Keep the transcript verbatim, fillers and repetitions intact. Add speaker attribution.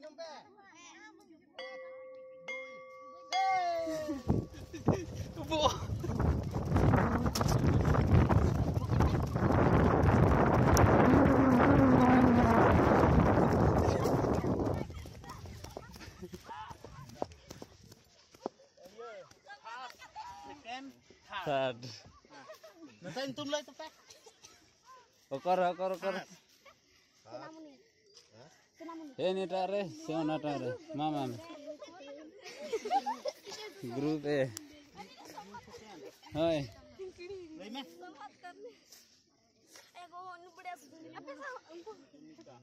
Speaker 1: Third.
Speaker 2: Nanti tum lagi tuh,
Speaker 1: Okor, okor, okor. Ini tare, siapa tare? Mama. Grup eh. Hai.